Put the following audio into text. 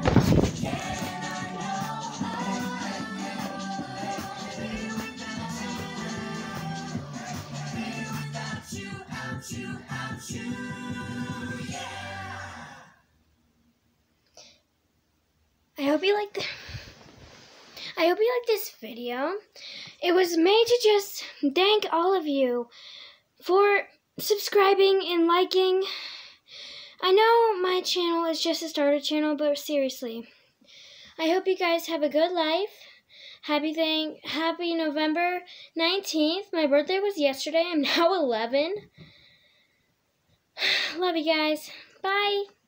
I hope you liked this video. It was made to just thank all of you for subscribing and liking. I know my channel is just a starter channel, but seriously, I hope you guys have a good life. Happy November 19th. My birthday was yesterday. I'm now 11. Love you guys. Bye.